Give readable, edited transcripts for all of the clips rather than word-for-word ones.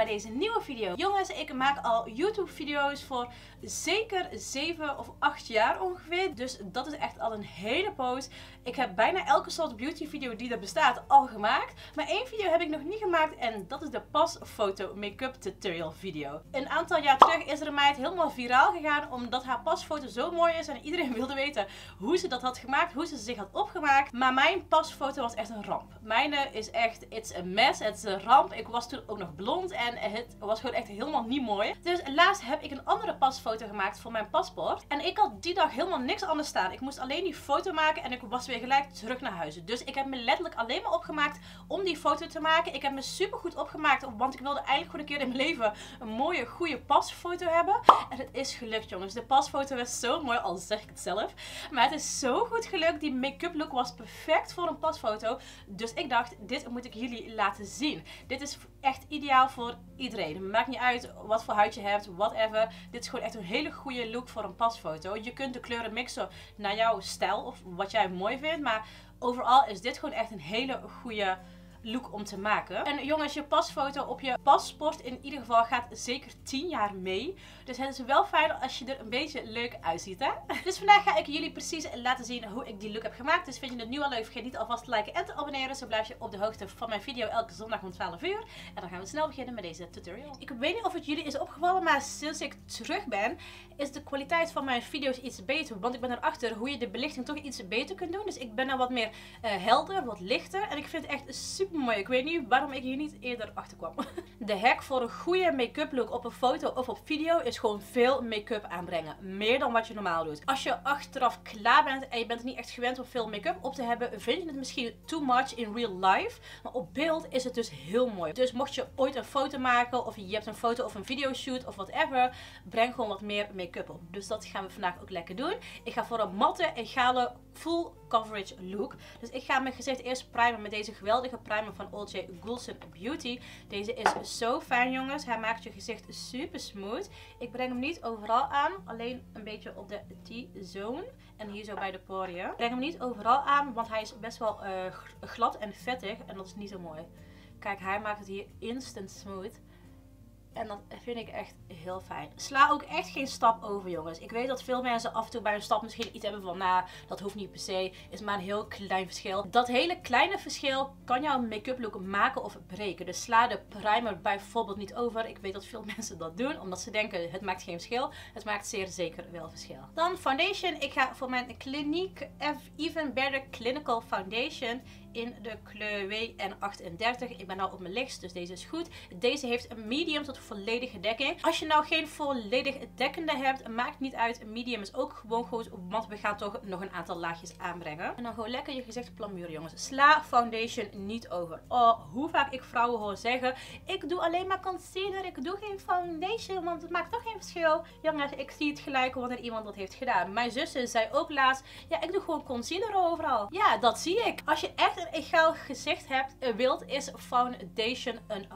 deze nieuwe video. Jongens, ik maak al YouTube video's voor zeker 7 of 8 jaar ongeveer. Dus dat is echt al een hele poos. Ik heb bijna elke soort beauty video die er bestaat al gemaakt. Maar één video heb ik nog niet gemaakt en dat is de pasfoto make-up tutorial video. Een aantal jaar terug is er een meid helemaal viraal gegaan omdat haar pasfoto zo mooi is en iedereen wilde weten hoe ze dat had gemaakt, hoe ze zich had opgemaakt. Maar mijn pasfoto was echt een ramp. Mijne is echt, it's a mess, het is een ramp. Ik was toen ook nog blond en het was gewoon echt helemaal niet mooi. Dus laatst heb ik een andere pasfoto gemaakt voor mijn paspoort. En ik had die dag helemaal niks anders staan. Ik moest alleen die foto maken en ik was weer gelijk terug naar huis. Dus ik heb me letterlijk alleen maar opgemaakt om die foto te maken. Ik heb me super goed opgemaakt, want ik wilde eigenlijk gewoon een keer in mijn leven een mooie, goede pasfoto hebben. En het is gelukt, jongens. De pasfoto was zo mooi, al zeg ik het zelf. Maar het is zo goed gelukt. Die make-up look was perfect voor een pasfoto. Dus ik dacht, dit moet ik jullie laten zien. Dit is echt ideaal voor iedereen. Maakt niet uit wat voor huid je hebt, whatever. Dit is gewoon echt een hele goede look voor een pasfoto. Je kunt de kleuren mixen naar jouw stijl of wat jij mooi vindt. Maar overal is dit gewoon echt een hele goede look om te maken. En jongens, je pasfoto op je paspoort in ieder geval gaat zeker 10 jaar mee. Dus het is wel fijn als je er een beetje leuk uitziet, hè? Dus vandaag ga ik jullie precies laten zien hoe ik die look heb gemaakt. Dus vind je het nu al leuk, vergeet niet alvast te liken en te abonneren. Zo blijf je op de hoogte van mijn video elke zondag om 12 uur. En dan gaan we snel beginnen met deze tutorial. Ik weet niet of het jullie is opgevallen, maar sinds ik terug ben, is de kwaliteit van mijn video's iets beter. Want ik ben erachter hoe je de belichting toch iets beter kunt doen. Dus ik ben nou wat meer helder, wat lichter. En ik vind het echt super mooi. Ik weet niet waarom ik hier niet eerder achter kwam. De hack voor een goede make-up look op een foto of op video is gewoon veel make-up aanbrengen. Meer dan wat je normaal doet. Als je achteraf klaar bent en je bent niet echt gewend om veel make-up op te hebben, vind je het misschien too much in real life. Maar op beeld is het dus heel mooi. Dus mocht je ooit een foto maken of je hebt een foto of een videoshoot of whatever, breng gewoon wat meer make-up op. Dus dat gaan we vandaag ook lekker doen. Ik ga voor een matte, egale, full coverage look. Dus ik ga mijn gezicht eerst primen met deze geweldige primer van Olje Gulsen Beauty. Deze is zo fijn, jongens. Hij maakt je gezicht super smooth. Ik breng hem niet overal aan, alleen een beetje op de T-zone en hier zo bij de poriën. Ik breng hem niet overal aan, want hij is best wel glad en vettig en dat is niet zo mooi. Kijk, hij maakt het hier instant smooth. En dat vind ik echt heel fijn. Sla ook echt geen stap over, jongens. Ik weet dat veel mensen af en toe bij een stap misschien iets hebben van, nou, dat hoeft niet per se. Is maar een heel klein verschil. Dat hele kleine verschil kan jouw make-up look maken of breken. Dus sla de primer bijvoorbeeld niet over. Ik weet dat veel mensen dat doen, omdat ze denken, het maakt geen verschil. Het maakt zeer zeker wel verschil. Dan foundation. Ik ga voor mijn Clinique Even Better Clinical Foundation in de kleur WN38. Ik ben nou op mijn lichtst, dus deze is goed. Deze heeft een medium tot volledige dekking. Als je nou geen volledig dekkende hebt, maakt niet uit. Een medium is ook gewoon goed, want we gaan toch nog een aantal laagjes aanbrengen. En dan gewoon lekker je gezicht plamuren, jongens. Sla foundation niet over. Oh, hoe vaak ik vrouwen hoor zeggen, ik doe alleen maar concealer, ik doe geen foundation, want het maakt toch geen verschil. Jongens, ik zie het gelijk wanneer iemand dat heeft gedaan. Mijn zussen zei ook laatst, ja, ik doe gewoon concealer overal. Ja, dat zie ik. Als je echt een egaal gezicht wilt, is foundation een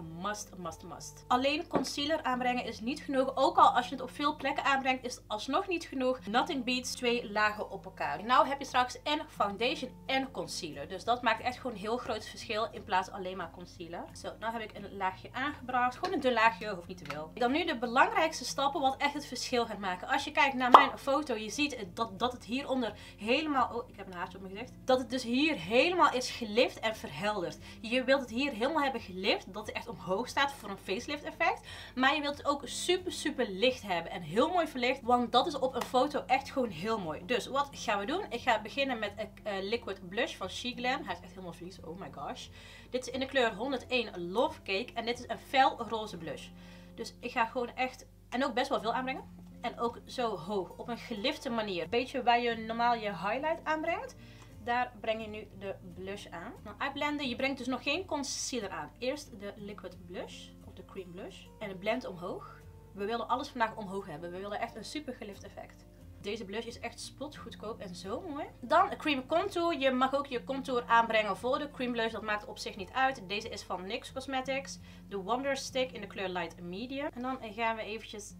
must. Alleen concealer aanbrengen is niet genoeg. Ook al als je het op veel plekken aanbrengt, is het alsnog niet genoeg. Nothing beats 2 lagen op elkaar. Nou heb je straks en foundation en concealer. Dus dat maakt echt gewoon een heel groot verschil in plaats van alleen maar concealer. Zo, nou heb ik een laagje aangebracht. Gewoon een dun laagje, hoeft niet te veel. Dan nu de belangrijkste stappen wat echt het verschil gaat maken. Als je kijkt naar mijn foto, je ziet dat het hieronder helemaal... Oh, ik heb een haartje op mijn gezicht. Dat het dus hier helemaal is gelift en verhelderd. Je wilt het hier helemaal hebben gelift, dat het echt omhoog staat voor een facelift effect. Maar je wilt het ook super licht hebben en heel mooi verlicht, want dat is op een foto echt gewoon heel mooi. Dus wat gaan we doen? Ik ga beginnen met een liquid blush van Shiglan. Hij is echt helemaal vies, oh my gosh. Dit is in de kleur 101 Love Cake en dit is een fel roze blush. Dus ik ga gewoon echt, en ook best wel veel aanbrengen. En ook zo hoog, op een gelifte manier. Beetje waar je normaal je highlight aanbrengt. Daar breng je nu de blush aan. Dan uitblenden. Je brengt dus nog geen concealer aan. Eerst de liquid blush. Of de cream blush. En het blend omhoog. We willen alles vandaag omhoog hebben. We willen echt een super gelift effect. Deze blush is echt spotgoedkoop en zo mooi. Dan cream contour. Je mag ook je contour aanbrengen voor de cream blush. Dat maakt op zich niet uit. Deze is van NYX Cosmetics. De Wonder Stick in de kleur light medium. En dan gaan we eventjes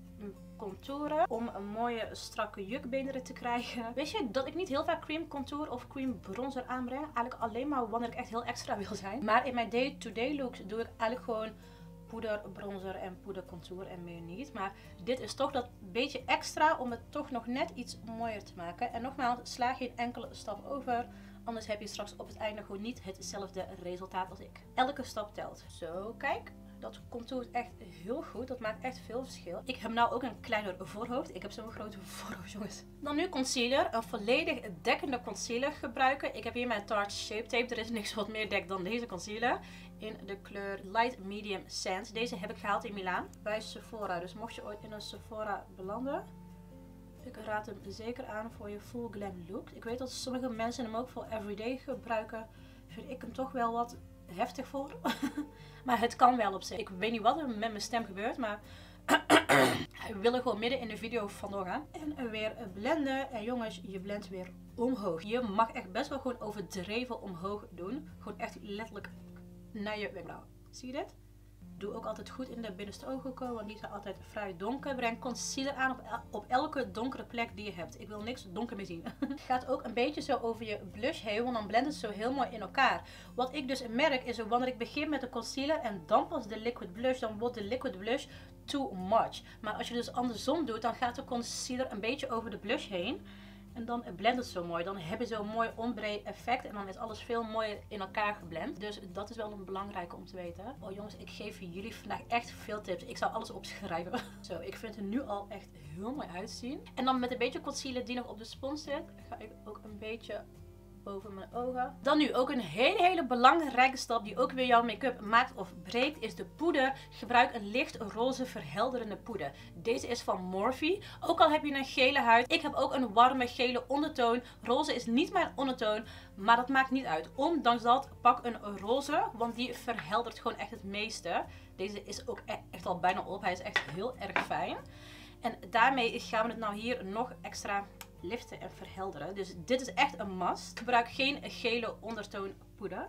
contouren om een mooie strakke jukbeenderen te krijgen. Weet je dat ik niet heel vaak cream contour of cream bronzer aanbreng? Eigenlijk alleen maar wanneer ik echt heel extra wil zijn. Maar in mijn day-to-day looks doe ik eigenlijk gewoon poeder, bronzer en poeder contour en meer niet. Maar dit is toch dat beetje extra om het toch nog net iets mooier te maken. En nogmaals, sla geen enkele stap over. Anders heb je straks op het einde gewoon niet hetzelfde resultaat als ik. Elke stap telt. Zo, kijk. Dat contourt echt heel goed. Dat maakt echt veel verschil. Ik heb nou ook een kleiner voorhoofd. Ik heb zo'n grote voorhoofd, jongens. Dan nu concealer. Een volledig dekkende concealer gebruiken. Ik heb hier mijn Tarte Shape Tape. Er is niks wat meer dekt dan deze concealer. In de kleur Light Medium Sand. Deze heb ik gehaald in Milaan. Bij Sephora. Dus mocht je ooit in een Sephora belanden. Ik raad hem zeker aan voor je full glam look. Ik weet dat sommige mensen hem ook voor everyday gebruiken. Vind ik hem toch wel wat heftig voor. Maar het kan wel op zich. Ik weet niet wat er met mijn stem gebeurt, maar ik wil er gewoon midden in de video vandoor gaan. En weer blenden. En jongens, je blendt weer omhoog. Je mag echt best wel gewoon overdreven omhoog doen. Gewoon echt letterlijk naar je wenkbrauw. Zie je dit? Doe ook altijd goed in de binnenste ooghoeken, want die zijn altijd vrij donker. Breng concealer aan op elke donkere plek die je hebt. Ik wil niks donker meer zien. Gaat ook een beetje zo over je blush heen, want dan blendt het zo heel mooi in elkaar. Wat ik dus merk is, wanneer ik begin met de concealer en dan pas de liquid blush, dan wordt de liquid blush too much. Maar als je dus andersom doet, dan gaat de concealer een beetje over de blush heen. En dan blendt het zo mooi. Dan heb je zo'n mooi ombre effect. En dan is alles veel mooier in elkaar geblend. Dus dat is wel een belangrijke om te weten. Oh jongens, ik geef jullie vandaag echt veel tips. Ik zou alles opschrijven. Zo, ik vind het nu al echt heel mooi uitzien. En dan met een beetje concealer die nog op de spons zit, ga ik ook een beetje boven mijn ogen. Dan nu ook een hele belangrijke stap die ook weer jouw make-up maakt of breekt, is de poeder. Gebruik een licht roze verhelderende poeder. Deze is van Morphe. Ook al heb je een gele huid. Ik heb ook een warme gele ondertoon. Roze is niet mijn ondertoon, maar dat maakt niet uit. Ondanks dat, pak een roze, want die verheldert gewoon echt het meeste. Deze is ook echt al bijna op. Hij is echt heel erg fijn. En daarmee gaan we het nou hier nog extra liften en verhelderen. Dus dit is echt een must. Gebruik geen gele ondertoon poeder.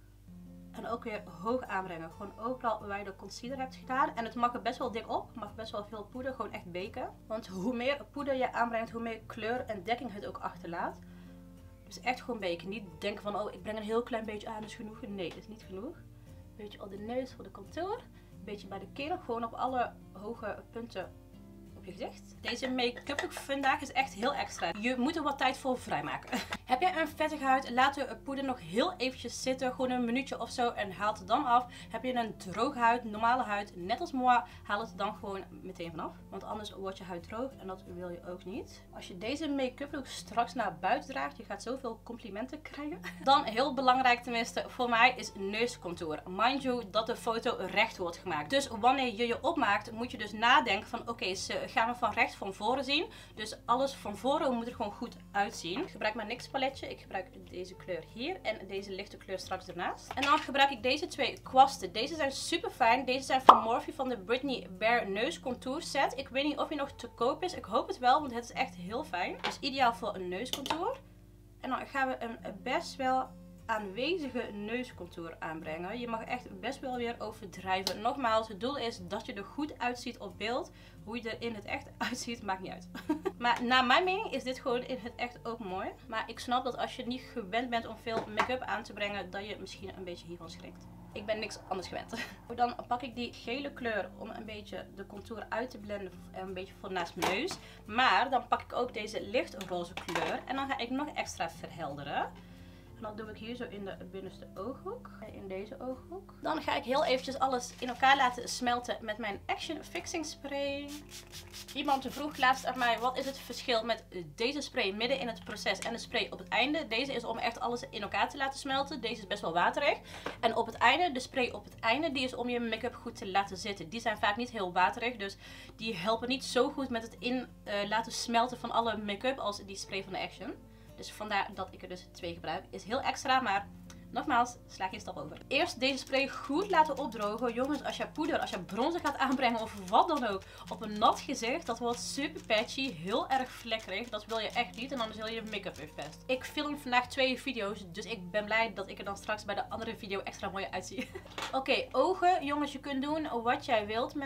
En ook weer hoog aanbrengen. Gewoon overal waar je de concealer hebt gedaan. En het mag er best wel dik op. Mag best wel veel poeder. Gewoon echt beken. Want hoe meer poeder je aanbrengt, hoe meer kleur en dekking het ook achterlaat. Dus echt gewoon beken. Niet denken van, oh, ik breng een heel klein beetje aan, is genoeg. Nee, dat is niet genoeg. Een beetje op de neus voor de contour. Een beetje bij de keel. Gewoon op alle hoge punten je gezicht. Deze make-up look vandaag is echt heel extra. Je moet er wat tijd voor vrijmaken. Heb je een vettige huid, laat de poeder nog heel eventjes zitten. Gewoon een minuutje of zo en haal het dan af. Heb je een droge huid, normale huid, net als moi, haal het dan gewoon meteen vanaf. Want anders wordt je huid droog en dat wil je ook niet. Als je deze make-up look straks naar buiten draagt, je gaat zoveel complimenten krijgen. Dan heel belangrijk tenminste voor mij is neuscontour. Mind you dat de foto recht wordt gemaakt. Dus wanneer je je opmaakt, moet je dus nadenken van oké, gaan we van rechts van voren zien. Dus alles van voren moet er gewoon goed uitzien. Ik gebruik mijn NYX paletje. Ik gebruik deze kleur hier en deze lichte kleur straks ernaast. En dan gebruik ik deze twee kwasten. Deze zijn super fijn. Deze zijn van Morphe van de Britney Bare Neuscontour set. Ik weet niet of hij nog te koop is. Ik hoop het wel, want het is echt heel fijn. Dus ideaal voor een neuscontour. En dan gaan we een best wel aanwezige neuscontour aanbrengen. Je mag echt best wel weer overdrijven. Nogmaals, het doel is dat je er goed uitziet op beeld. Hoe je er in het echt uitziet, maakt niet uit. Maar naar mijn mening is dit gewoon in het echt ook mooi. Maar ik snap dat als je niet gewend bent om veel make-up aan te brengen, dat je misschien een beetje hiervan schrikt. Ik ben niks anders gewend. Dan pak ik die gele kleur om een beetje de contour uit te blenden. Een beetje voor naast mijn neus. Maar dan pak ik ook deze lichtroze kleur. En dan ga ik nog extra verhelderen. En dat doe ik hier zo in de binnenste ooghoek. En in deze ooghoek. Dan ga ik heel eventjes alles in elkaar laten smelten met mijn Action Fixing Spray. Iemand vroeg laatst aan mij, wat is het verschil met deze spray midden in het proces en de spray op het einde. Deze is om echt alles in elkaar te laten smelten. Deze is best wel waterig. En op het einde, de spray op het einde, die is om je make-up goed te laten zitten. Die zijn vaak niet heel waterig, dus die helpen niet zo goed met het laten smelten van alle make-up als die spray van de Action. Dus vandaar dat ik er dus 2 gebruik. Is heel extra, maar nogmaals, sla geen stap over. Eerst deze spray goed laten opdrogen. Jongens, als je poeder, als je bronzer gaat aanbrengen of wat dan ook op een nat gezicht, dat wordt super patchy, heel erg vlekkerig. Dat wil je echt niet en anders wil je make-up verpest. Ik film vandaag 2 video's, dus ik ben blij dat ik er dan straks bij de andere video extra mooi uitzie. Oké, ogen. Jongens, je kunt doen wat jij wilt met de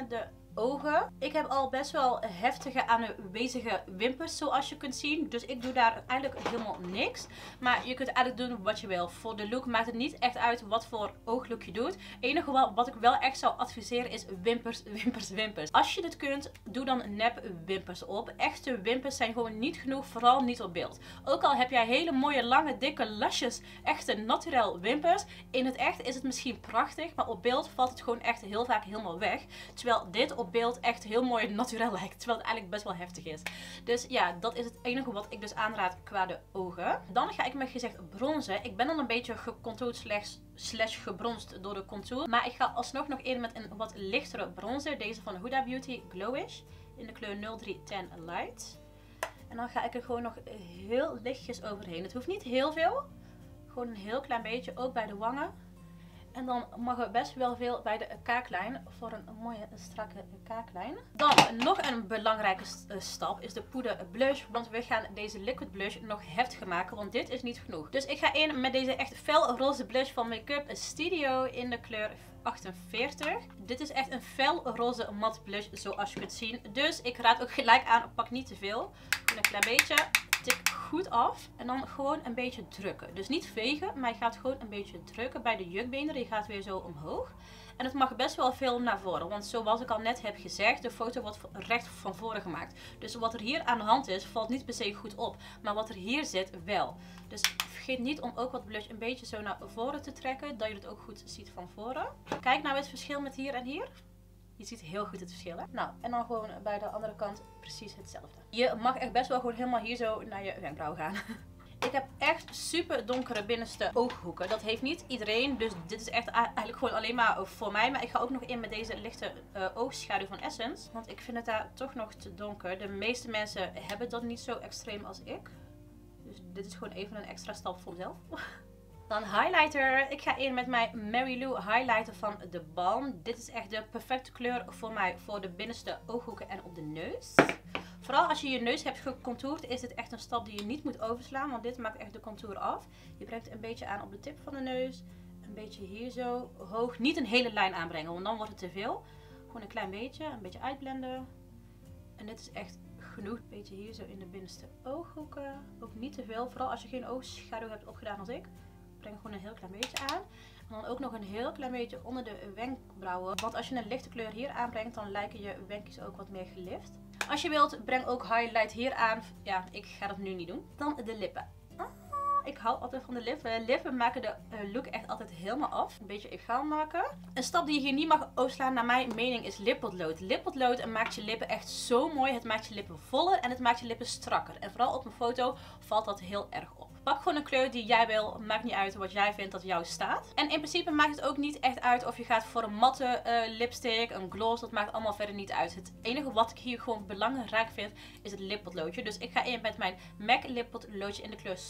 ogen. Ik heb al best wel heftige aanwezige wimpers zoals je kunt zien. Dus ik doe daar eigenlijk helemaal niks. Maar je kunt eigenlijk doen wat je wil. Voor de look maakt het niet echt uit wat voor ooglook je doet. Het enige wat ik wel echt zou adviseren is wimpers, wimpers, wimpers. Als je dit kunt, doe dan nep wimpers op. Echte wimpers zijn gewoon niet genoeg, vooral niet op beeld. Ook al heb jij hele mooie, lange, dikke lasjes, echte naturel wimpers. In het echt is het misschien prachtig, maar op beeld valt het gewoon echt heel vaak helemaal weg. Terwijl dit op beeld echt heel mooi naturel lijkt. Terwijl het eigenlijk best wel heftig is. Dus ja, dat is het enige wat ik dus aanraad qua de ogen. Dan ga ik met gezegd bronzen. Ik ben dan een beetje gecontoured slash gebronst door de contour. Maar ik ga alsnog nog in met een wat lichtere bronzer. Deze van Huda Beauty Glowish. In de kleur 0310 Light. En dan ga ik er gewoon nog heel lichtjes overheen. Het hoeft niet heel veel. Gewoon een heel klein beetje. Ook bij de wangen. En dan mag er best wel veel bij de kaaklijn voor een mooie strakke kaaklijn. Dan nog een belangrijke stap is de poeder blush. Want we gaan deze liquid blush nog heftiger maken. Want dit is niet genoeg. Dus ik ga in met deze echt fel roze blush van Make Up Studio in de kleur 48. Dit is echt een fel roze mat blush zoals je kunt zien. Dus ik raad ook gelijk aan, pak niet te veel. Gewoon een klein beetje. Tik goed af en dan gewoon een beetje drukken. Dus niet vegen, maar je gaat gewoon een beetje drukken bij de jukbeenderen. Je gaat weer zo omhoog. En het mag best wel veel naar voren. Want zoals ik al net heb gezegd, de foto wordt recht van voren gemaakt. Dus wat er hier aan de hand is, valt niet per se goed op. Maar wat er hier zit, wel. Dus vergeet niet om ook wat blush een beetje zo naar voren te trekken. Dat je het ook goed ziet van voren. Kijk nou het verschil met hier en hier. Je ziet heel goed het verschil, hè? Nou, en dan gewoon bij de andere kant precies hetzelfde. Je mag echt best wel gewoon helemaal hier zo naar je wenkbrauw gaan. Ik heb echt super donkere binnenste ooghoeken. Dat heeft niet iedereen, dus dit is echt eigenlijk gewoon alleen maar voor mij. Maar ik ga ook nog in met deze lichte oogschaduw van Essence. Want ik vind het daar toch nog te donker. De meeste mensen hebben dat niet zo extreem als ik. Dus dit is gewoon even een extra stap voor mezelf. Dan highlighter. Ik ga in met mijn Mary Lou highlighter van The Balm. Dit is echt de perfecte kleur voor mij voor de binnenste ooghoeken en op de neus. Vooral als je je neus hebt gecontoured is dit echt een stap die je niet moet overslaan. Want dit maakt echt de contour af. Je brengt een beetje aan op de tip van de neus. Een beetje hier zo hoog. Niet een hele lijn aanbrengen, want dan wordt het te veel. Gewoon een klein beetje. Een beetje uitblenden. En dit is echt genoeg. Een beetje hier zo in de binnenste ooghoeken. Ook niet te veel. Vooral als je geen oogschaduw hebt opgedaan als ik. Breng gewoon een heel klein beetje aan. En dan ook nog een heel klein beetje onder de wenkbrauwen. Want als je een lichte kleur hier aanbrengt, dan lijken je wenkjes ook wat meer gelift. Als je wilt, breng ook highlight hier aan. Ja, ik ga dat nu niet doen. Dan de lippen. Ik hou altijd van de lippen. Lippen maken de look echt altijd helemaal af. Een beetje egaal maken. Een stap die je hier niet mag overslaan naar mijn mening is lippotlood. Lippotlood maakt je lippen echt zo mooi. Het maakt je lippen voller en het maakt je lippen strakker. En vooral op een foto valt dat heel erg op. Pak gewoon een kleur die jij wil. Maakt niet uit wat jij vindt dat jou staat. En in principe maakt het ook niet echt uit of je gaat voor een matte lipstick, een gloss. Dat maakt allemaal verder niet uit. Het enige wat ik hier gewoon belangrijk vind is het lippotloodje. Dus ik ga in met mijn MAC lippotloodje in de kleur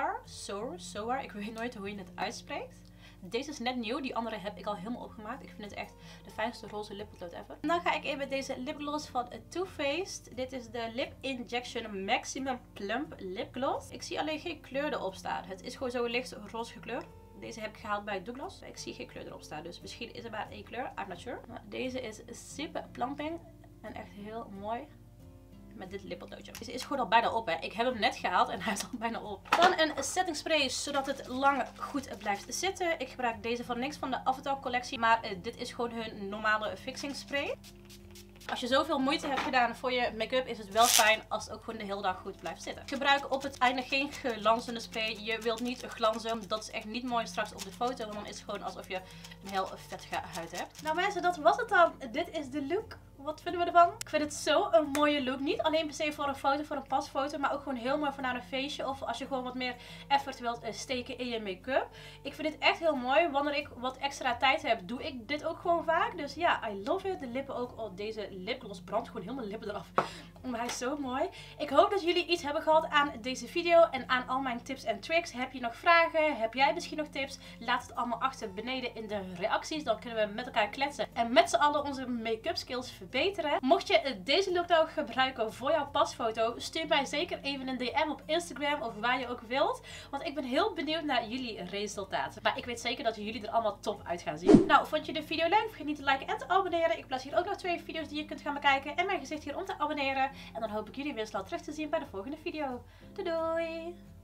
Soar. Ik weet nooit hoe je het uitspreekt. Deze is net nieuw. Die andere heb ik al helemaal opgemaakt. Ik vind het echt de fijnste roze lippotlood ever. En dan ga ik in met deze lipgloss van Too Faced. Dit is de Lip Injection Maximum Plump Lipgloss. Ik zie alleen geen kleur erop staan. Het is gewoon zo licht roze gekleurd. Deze heb ik gehaald bij Douglas. Ik zie geen kleur erop staan. Dus misschien is er maar één kleur. I'm not sure. Maar deze is super plumping. En echt heel mooi. Met dit lippotloodje. Deze is gewoon al bijna op, hè. Ik heb hem net gehaald en hij is al bijna op. Dan een setting spray, zodat het lang goed blijft zitten. Ik gebruik deze van NYX van de Avatar collectie. Maar dit is gewoon hun normale fixing spray. Als je zoveel moeite hebt gedaan voor je make-up, is het wel fijn als het ook gewoon de hele dag goed blijft zitten. Ik gebruik op het einde geen glanzende spray. Je wilt niet glanzen. Dat is echt niet mooi straks op de foto. Want dan is het gewoon alsof je een heel vettige huid hebt. Nou mensen, dat was het dan. Dit is de look. Wat vinden we ervan? Ik vind het zo een mooie look. Niet alleen per se voor een foto, voor een pasfoto. Maar ook gewoon heel mooi voor naar een feestje. Of als je gewoon wat meer effort wilt steken in je make-up. Ik vind dit echt heel mooi. Wanneer ik wat extra tijd heb, doe ik dit ook gewoon vaak. Dus ja, I love it. De lippen ook. Oh, deze lipgloss brandt gewoon helemaal de lippen eraf. Maar hij is zo mooi. Ik hoop dat jullie iets hebben gehad aan deze video en aan al mijn tips en tricks. Heb je nog vragen? Heb jij misschien nog tips? Laat het allemaal achter beneden in de reacties. Dan kunnen we met elkaar kletsen en met z'n allen onze make-up skills verbeteren. Mocht je deze look nou gebruiken voor jouw pasfoto, stuur mij zeker even een DM op Instagram of waar je ook wilt. Want ik ben heel benieuwd naar jullie resultaten. Maar ik weet zeker dat jullie er allemaal top uit gaan zien. Nou, vond je de video leuk? Vergeet niet te liken en te abonneren. Ik plaats hier ook nog 2 video's die je kunt gaan bekijken. En mijn gezicht hier om te abonneren. En dan hoop ik jullie weer snel terug te zien bij de volgende video. Doei doei!